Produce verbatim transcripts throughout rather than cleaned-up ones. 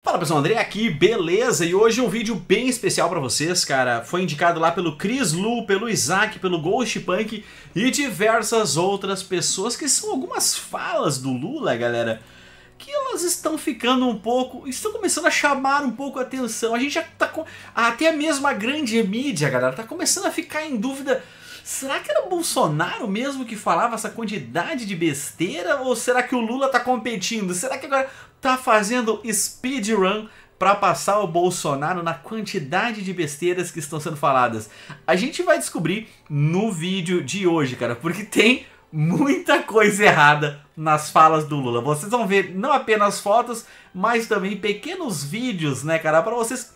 Fala pessoal, André aqui, beleza? E hoje um vídeo bem especial pra vocês, cara. Foi indicado lá pelo Chris Lu, pelo Isaac, pelo Ghost Punk e diversas outras pessoas, que são algumas falas do Lula, galera, que elas estão ficando um pouco, estão começando a chamar um pouco a atenção. A gente já tá com, até mesmo a grande mídia, galera, tá começando a ficar em dúvida. Será que era o Bolsonaro mesmo que falava essa quantidade de besteira? Ou será que o Lula tá competindo? Será que agora tá fazendo speedrun para passar o Bolsonaro na quantidade de besteiras que estão sendo faladas? A gente vai descobrir no vídeo de hoje, cara, porque tem muita coisa errada nas falas do Lula. Vocês vão ver não apenas fotos, mas também pequenos vídeos, né, cara, para vocês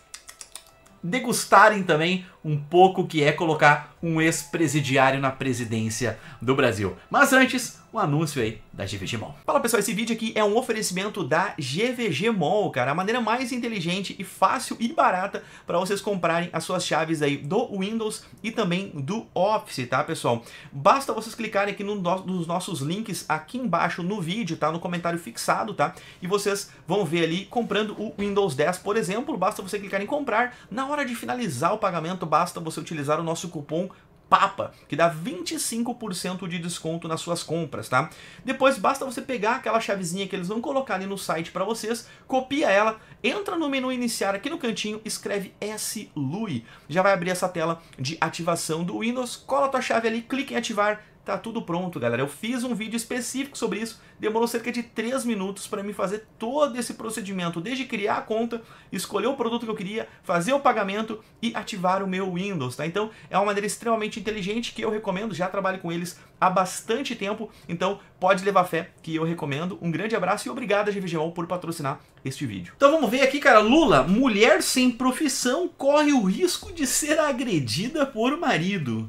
degustarem também um pouco o que é colocar um ex-presidiário na presidência do Brasil. Mas antes, um anúncio aí da G V G Mall. Fala pessoal, esse vídeo aqui é um oferecimento da G V G Mall, cara, a maneira mais inteligente e fácil e barata para vocês comprarem as suas chaves aí do Windows e também do Office, tá pessoal? Basta vocês clicarem aqui no, nos nossos links aqui embaixo no vídeo, tá? No comentário fixado, tá? E vocês vão ver ali comprando o Windows dez, por exemplo, basta você clicar em comprar. Na hora de finalizar o pagamento, basta você utilizar o nosso cupom PAPA, que dá vinte e cinco por cento de desconto nas suas compras, tá? Depois basta você pegar aquela chavezinha que eles vão colocar ali no site para vocês, copia ela, entra no menu iniciar aqui no cantinho, escreve S L U I, já vai abrir essa tela de ativação do Windows, cola a tua chave ali, clica em ativar, tá tudo pronto, galera. Eu fiz um vídeo específico sobre isso, demorou cerca de três minutos para mim fazer todo esse procedimento, desde criar a conta, escolher o produto que eu queria, fazer o pagamento e ativar o meu Windows, tá? Então é uma maneira extremamente inteligente que eu recomendo, já trabalho com eles há bastante tempo, então pode levar fé que eu recomendo. Um grande abraço e obrigado a G V G Mall por patrocinar este vídeo. Então vamos ver aqui, cara. Lula, mulher sem profissão corre o risco de ser agredida por marido.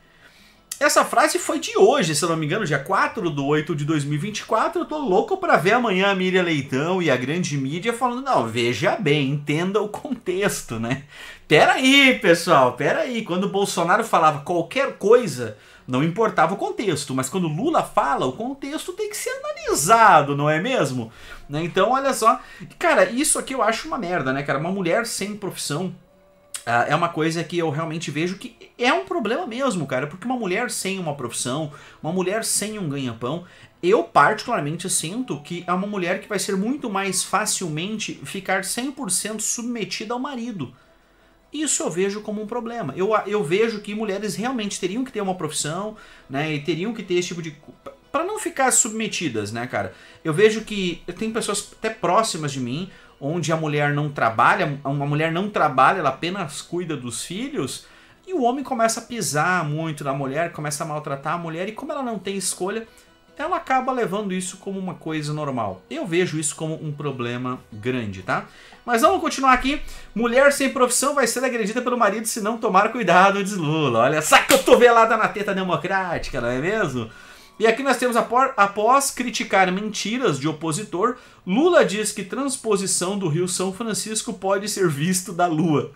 Essa frase foi de hoje, se eu não me engano, dia quatro de oito de dois mil e vinte e quatro. Eu tô louco pra ver amanhã a Miriam Leitão e a grande mídia falando, não, veja bem, entenda o contexto, né? Pera aí, pessoal, pera aí. Quando o Bolsonaro falava qualquer coisa, não importava o contexto, mas quando o Lula fala, o contexto tem que ser analisado, não é mesmo? Né? Então, olha só. Cara, isso aqui eu acho uma merda, né, cara? Uma mulher sem profissão Uh, é uma coisa que eu realmente vejo que é um problema mesmo, cara, porque uma mulher sem uma profissão, uma mulher sem um ganha-pão, eu particularmente sinto que é uma mulher que vai ser muito mais facilmente ficar cem por cento submetida ao marido. Isso eu vejo como um problema. Eu, eu vejo que mulheres realmente teriam que ter uma profissão, né, e teriam que ter esse tipo de... para não ficar submetidas, né, cara? Eu vejo que tem pessoas até próximas de mim, onde a mulher não trabalha, uma mulher não trabalha, ela apenas cuida dos filhos, e o homem começa a pisar muito na mulher, começa a maltratar a mulher, e como ela não tem escolha, ela acaba levando isso como uma coisa normal. Eu vejo isso como um problema grande, tá? Mas vamos continuar aqui. Mulher sem profissão vai ser agredida pelo marido se não tomar cuidado, diz Lula. Olha essa cotovelada na teta democrática, não é mesmo? E aqui nós temos, após criticar mentiras de opositor, Lula diz que transposição do Rio São Francisco pode ser visto da Lua.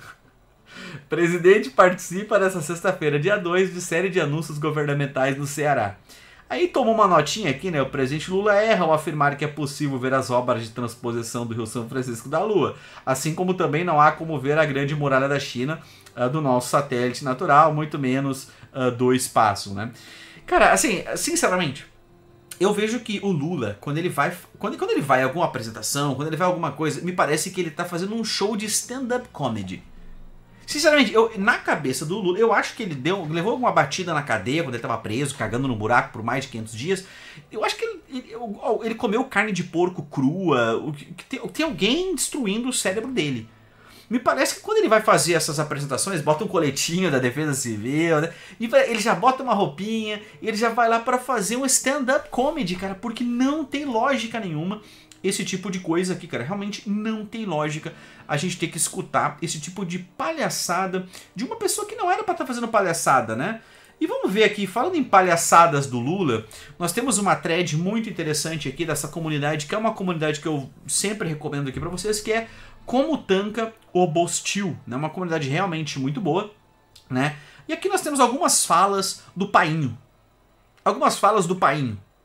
Presidente participa nessa sexta-feira, dia dois, de série de anúncios governamentais no Ceará. Aí tomou uma notinha aqui, né? O presidente Lula erra ao afirmar que é possível ver as obras de transposição do Rio São Francisco da Lua, assim como também não há como ver a grande muralha da China uh, do nosso satélite natural, muito menos uh, do espaço, né? Cara, assim, sinceramente, eu vejo que o Lula, quando ele vai quando, quando ele vai a alguma apresentação, quando ele vai a alguma coisa, me parece que ele tá fazendo um show de stand-up comedy. Sinceramente, eu, na cabeça do Lula, eu acho que ele deu, levou alguma batida na cadeia quando ele tava preso, cagando no buraco por mais de quinhentos dias. Eu acho que ele, ele, ele comeu carne de porco crua, tem, tem alguém destruindo o cérebro dele. Me parece que quando ele vai fazer essas apresentações, bota um coletinho da Defesa Civil, né? E ele já bota uma roupinha, e ele já vai lá para fazer um stand-up comedy, cara, porque não tem lógica nenhuma esse tipo de coisa aqui, cara. Realmente não tem lógica a gente ter que escutar esse tipo de palhaçada de uma pessoa que não era para estar fazendo palhaçada, né? E vamos ver aqui, falando em palhaçadas do Lula, nós temos uma thread muito interessante aqui dessa comunidade, que é uma comunidade que eu sempre recomendo aqui para vocês, que é Como Tanca o Bostil, né? Uma comunidade realmente muito boa, né? E aqui nós temos algumas falas do Painho. Algumas falas do Painho.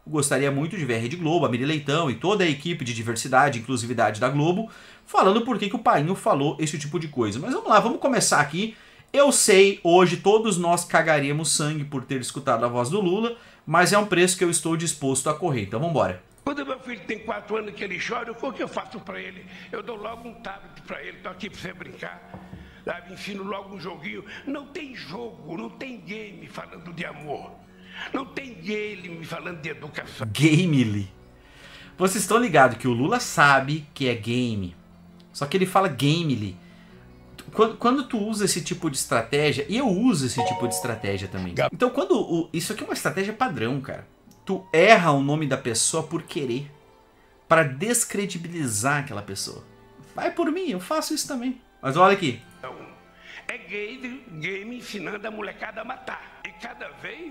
gostaria muito de ver a Rede Globo, a Miri Leitão e toda a equipe de diversidade e inclusividade da Globo falando por que que o Painho falou esse tipo de coisa. Mas vamos lá, vamos começar aqui. Eu sei, hoje todos nós cagaríamos sangue por ter escutado a voz do Lula, mas é um preço que eu estou disposto a correr. Então vamos embora. Quando meu filho tem quatro anos que ele chora, o que eu faço para ele? Eu dou logo um tablet para ele, tô aqui para você brincar. Sabe? Ensino logo um joguinho. Não tem jogo, não tem game falando de amor. Não tem game falando de educação. Game-li. Vocês estão ligados que o Lula sabe que é game. Só que ele fala game-li. Quando, quando tu usa esse tipo de estratégia, e eu uso esse tipo de estratégia também. Então quando... O, isso aqui é uma estratégia padrão, cara. Tu erra o nome da pessoa por querer. Para descredibilizar aquela pessoa. Vai por mim, eu faço isso também. Mas olha aqui. É game, game ensinando a molecada a matar. E cada vez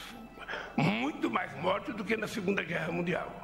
muito mais morte do que na Segunda Guerra Mundial.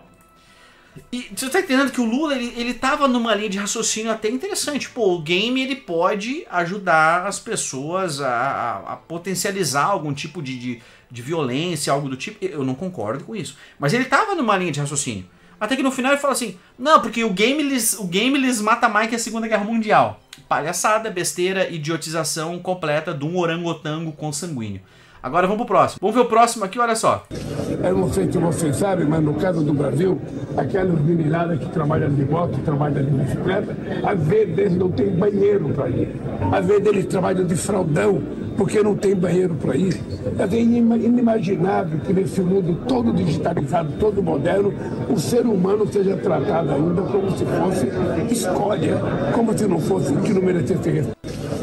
E você tá entendendo que o Lula, ele, ele tava numa linha de raciocínio até interessante. Pô, o game, ele pode ajudar as pessoas a, a, a potencializar algum tipo de, de, de violência, algo do tipo. Eu não concordo com isso. Mas ele tava numa linha de raciocínio. Até que no final ele fala assim, não, porque o game lhes, o game lhes mata mais que a Segunda Guerra Mundial. Palhaçada, besteira, idiotização completa de um orangotango consanguíneo. Agora vamos pro próximo. Vamos ver o próximo aqui, olha só. Eu não sei se vocês sabem, mas no caso do Brasil, aquelas meninadas que trabalham de moto, trabalham de bicicleta, às vezes eles não têm banheiro para ir. Às vezes eles trabalham de fraldão, porque não tem banheiro para ir. É inimaginável que nesse mundo todo digitalizado, todo moderno, o ser humano seja tratado ainda como se fosse escória, como se não fosse, que não merecesse respeito.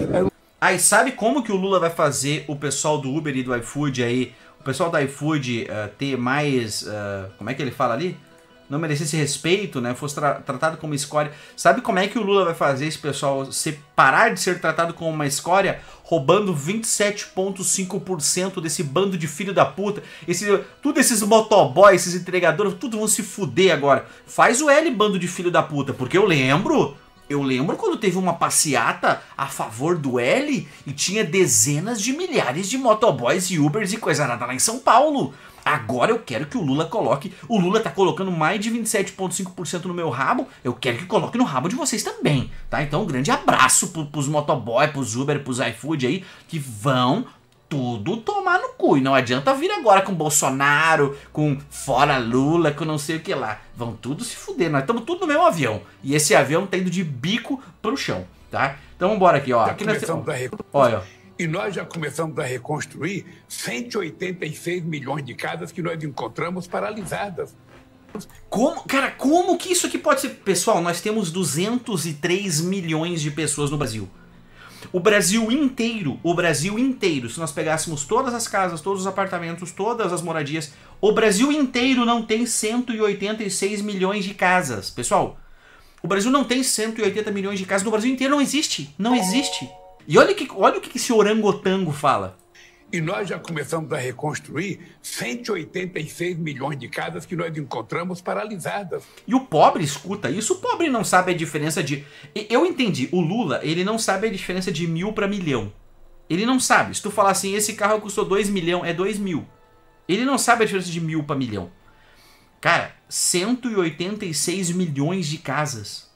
Aí sabe como que o Lula vai fazer o pessoal do Uber e do iFood aí, o pessoal do iFood uh, ter mais, uh, como é que ele fala ali? Não merecesse respeito, né? Fosse tra tratado como escória. Sabe como é que o Lula vai fazer esse pessoal se parar de ser tratado como uma escória? Roubando vinte e sete vírgula cinco por cento desse bando de filho da puta. Esse, tudo esses motoboys, esses entregadores, tudo vão se fuder agora. Faz o L, bando de filho da puta, porque eu lembro... Eu lembro quando teve uma passeata a favor do L e tinha dezenas de milhares de motoboys e Ubers e coisa nada lá em São Paulo. Agora eu quero que o Lula coloque... O Lula tá colocando mais de vinte e sete vírgula cinco por cento no meu rabo. Eu quero que coloque no rabo de vocês também, tá? Então um grande abraço pro, pros motoboys, pros Uber, pros iFood aí, que vão... tudo tomar no cu. E não adianta vir agora com Bolsonaro, com fora Lula, com não sei o que lá. Vão tudo se fuder. Nós estamos tudo no mesmo avião. E esse avião tá indo de bico pro chão, tá? Então vambora aqui, ó. Aqui nós temos... Olha, ó. E nós já começamos a reconstruir cento e oitenta e seis milhões de casas que nós encontramos paralisadas. Como, cara, como que isso aqui pode ser? Pessoal, nós temos duzentos e três milhões de pessoas no Brasil. O Brasil inteiro, o Brasil inteiro, se nós pegássemos todas as casas, todos os apartamentos, todas as moradias, o Brasil inteiro não tem cento e oitenta e seis milhões de casas. Pessoal, o Brasil não tem cento e oitenta milhões de casas, no Brasil inteiro não existe, não existe. E olha, que, olha o que esse orangotango fala. E nós já começamos a reconstruir cento e oitenta e seis milhões de casas que nós encontramos paralisadas. E o pobre escuta isso, o pobre não sabe a diferença de... Eu entendi, o Lula, ele não sabe a diferença de mil para milhão. Ele não sabe. Se tu falar assim, esse carro custou dois milhões, é dois mil. Ele não sabe a diferença de mil para milhão. Cara, cento e oitenta e seis milhões de casas.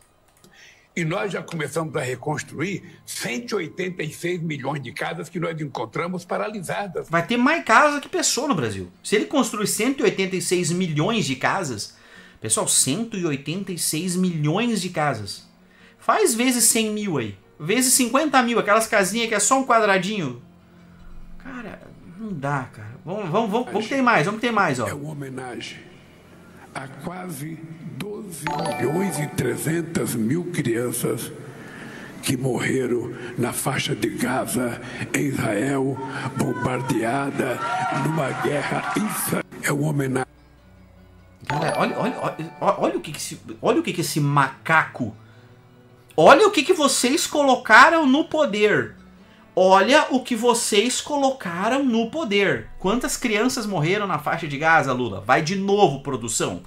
E nós já começamos a reconstruir cento e oitenta e seis milhões de casas que nós encontramos paralisadas. Vai ter mais casa que pessoa no Brasil. Se ele construir cento e oitenta e seis milhões de casas... Pessoal, cento e oitenta e seis milhões de casas. Faz vezes cem mil aí. Vezes cinquenta mil, aquelas casinhas que é só um quadradinho. Cara, não dá, cara. Vamos, vamos, vamos, vamos ter mais, vamos ter mais, ó. É uma homenagem a quase doze milhões e trezentas mil crianças que morreram na faixa de Gaza, em Israel, bombardeada numa guerra insana. É uma homenagem. Cara, olha, olha, olha, olha o que, que esse, olha o que, que esse macaco. Olha o que, que vocês colocaram no poder. Olha o que vocês colocaram no poder. Quantas crianças morreram na faixa de Gaza, Lula? Vai de novo, produção.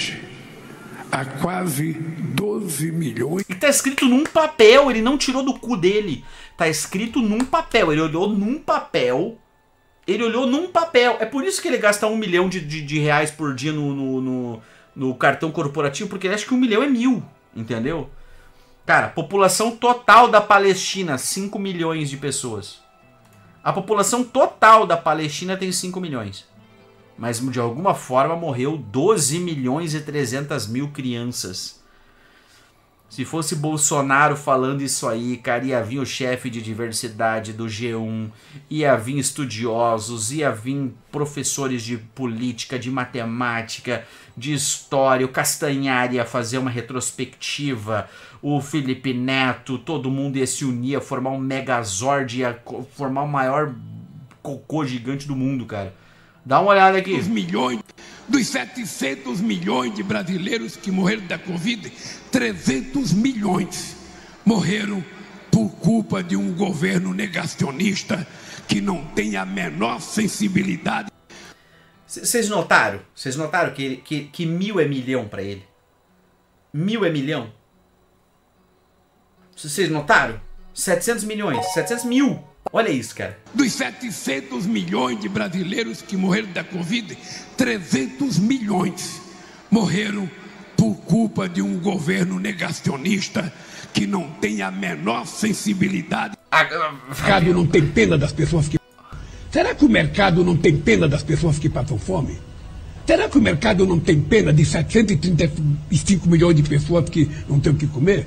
Há quase doze milhões. E tá escrito num papel, ele não tirou do cu dele. Tá escrito num papel, ele olhou num papel Ele olhou num papel. É por isso que ele gasta um milhão de, de, de reais por dia no, no, no, no cartão corporativo, porque ele acha que um milhão é mil, entendeu? Cara, população total da Palestina, cinco milhões de pessoas. A população total da Palestina tem cinco milhões. Mas de alguma forma morreu doze milhões e trezentas mil crianças. Se fosse Bolsonaro falando isso aí, cara, ia vir o chefe de diversidade do G um, ia vir estudiosos, ia vir professores de política, de matemática, de história, o Castanhari ia fazer uma retrospectiva, o Felipe Neto, todo mundo ia se unir, ia formar um megazord, ia formar o maior cocô gigante do mundo, cara. Dá uma olhada aqui. Os milhões, dos setecentos milhões de brasileiros que morreram da Covid, trezentos milhões morreram por culpa de um governo negacionista que não tem a menor sensibilidade. Vocês notaram? Vocês notaram que, que, que mil é milhão pra ele? Mil é milhão? Vocês notaram? setecentos milhões, setecentos mil. Olha isso, cara. Dos setecentos milhões de brasileiros que morreram da Covid, trezentos milhões morreram por culpa de um governo negacionista que não tem a menor sensibilidade. O mercado não tem pena das pessoas que... Será que o mercado não tem pena das pessoas que passam fome? Será que o mercado não tem pena de setecentos e trinta e cinco milhões de pessoas que não têm o que comer?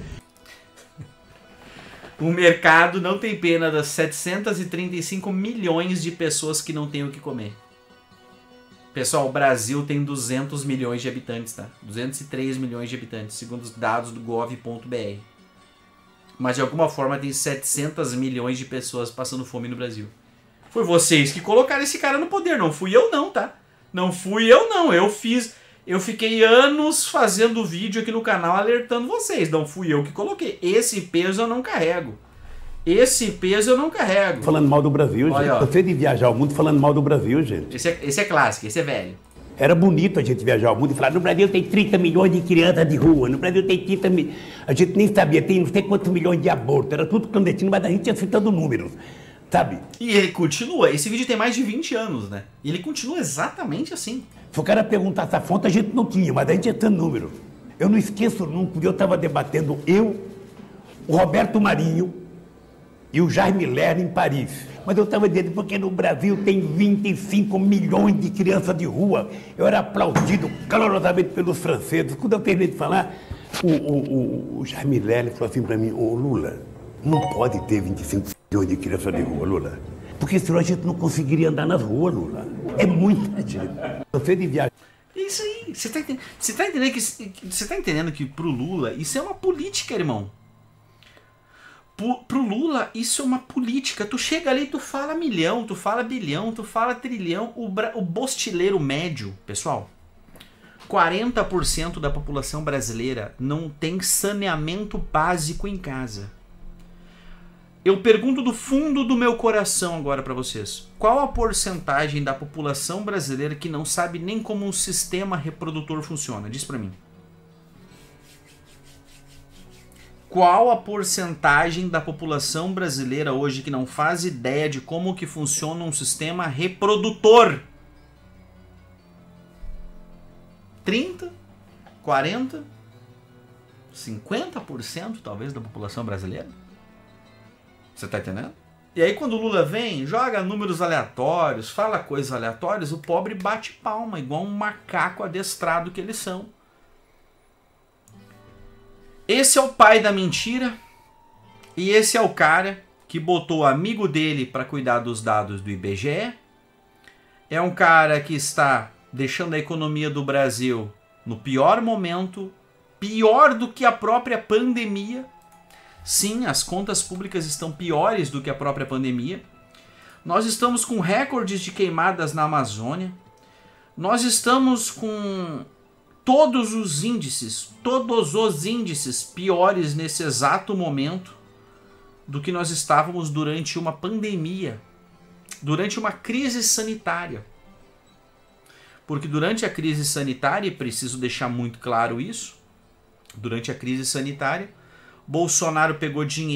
O mercado não tem pena das setecentos e trinta e cinco milhões de pessoas que não têm o que comer. Pessoal, o Brasil tem duzentos milhões de habitantes, tá? duzentos e três milhões de habitantes, segundo os dados do gov ponto br. Mas de alguma forma tem setecentos milhões de pessoas passando fome no Brasil. Foi vocês que colocaram esse cara no poder, não fui eu não, tá? Não fui eu não, eu fiz... Eu fiquei anos fazendo vídeo aqui no canal alertando vocês. Não fui eu que coloquei. Esse peso eu não carrego. Esse peso eu não carrego. Falando mal do Brasil, Olha, gente. Você de viajar o mundo falando mal do Brasil, gente. Esse é, esse é clássico, esse é velho. Era bonito a gente viajar o mundo e falar, no Brasil tem trinta milhões de crianças de rua, no Brasil tem trinta milhões... A gente nem sabia, tem não sei quantos milhões de abortos. Era tudo clandestino, mas a gente ia citando números, sabe? E ele continua. Esse vídeo tem mais de vinte anos, né? E ele continua exatamente assim. Se o cara perguntasse a fonte, a gente não tinha, mas a gente ia tendo número. Eu não esqueço nunca, eu estava debatendo, eu, o Roberto Marinho e o Jaime Lerner em Paris. Mas eu estava dizendo, porque no Brasil tem vinte e cinco milhões de crianças de rua. Eu era aplaudido calorosamente pelos franceses. Quando eu terminei de falar, o, o, o, o Jaime Lerner falou assim para mim, ô Lula, não pode ter vinte e cinco milhões de crianças de rua, Lula. Porque senão a gente não conseguiria andar nas ruas, Lula. É muita gente. Você de viagem. Isso aí. Você tá entendendo, você tá entendendo que, você tá entendendo que pro Lula isso é uma política, irmão. Pro, pro Lula isso é uma política. Tu chega ali, tu fala milhão, tu fala bilhão, tu fala trilhão. O, o bostileiro médio, pessoal, quarenta por cento da população brasileira não tem saneamento básico em casa. Eu pergunto do fundo do meu coração agora para vocês. Qual a porcentagem da população brasileira que não sabe nem como um sistema reprodutor funciona? Diz para mim. Qual a porcentagem da população brasileira hoje que não faz ideia de como que funciona um sistema reprodutor? trinta? quarenta? cinquenta por cento talvez da população brasileira? Você tá entendendo? E aí quando o Lula vem, joga números aleatórios, fala coisas aleatórias, o pobre bate palma, igual um macaco adestrado que eles são. Esse é o pai da mentira e esse é o cara que botou o amigo dele para cuidar dos dados do I B G E. É um cara que está deixando a economia do Brasil no pior momento, pior do que a própria pandemia. Sim, as contas públicas estão piores do que a própria pandemia. Nós estamos com recordes de queimadas na Amazônia. Nós estamos com todos os índices, todos os índices piores nesse exato momento do que nós estávamos durante uma pandemia, durante uma crise sanitária. Porque durante a crise sanitária, e preciso deixar muito claro isso, durante a crise sanitária, Bolsonaro pegou dinheiro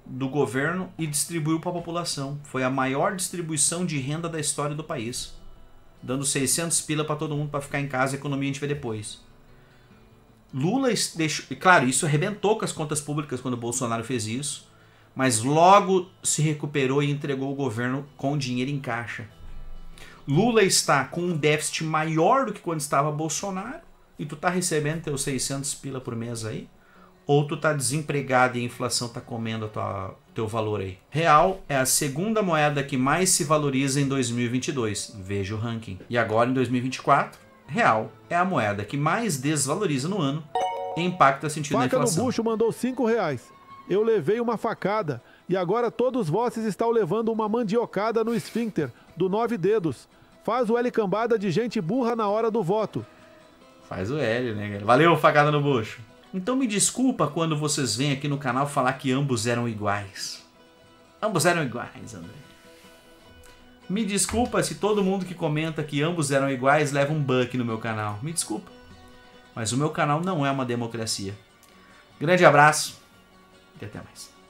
do governo e distribuiu para a população. Foi a maior distribuição de renda da história do país. Dando seiscentos pila para todo mundo para ficar em casa, a economia a gente vê depois. Lula deixou... Claro, isso arrebentou com as contas públicas quando o Bolsonaro fez isso, mas logo se recuperou e entregou o governo com dinheiro em caixa. Lula está com um déficit maior do que quando estava Bolsonaro, e tu tá recebendo teus seiscentos pila por mês aí? Ou tu tá desempregado e a inflação tá comendo o teu valor aí? Real é a segunda moeda que mais se valoriza em dois mil e vinte e dois. Veja o ranking. E agora em dois mil e vinte e quatro, real é a moeda que mais desvaloriza no ano e impacta sentido na inflação. Faca no bucho mandou cinco reais. Eu levei uma facada e agora todos vocês estão levando uma mandiocada no esfíncter do nove dedos. Faz o L cambada de gente burra na hora do voto. Faz o L, né, galera? Valeu, facada no bucho. Então me desculpa quando vocês vêm aqui no canal falar que ambos eram iguais. Ambos eram iguais, André. Me desculpa se todo mundo que comenta que ambos eram iguais leva um buck no meu canal. Me desculpa. Mas o meu canal não é uma democracia. Grande abraço e até mais.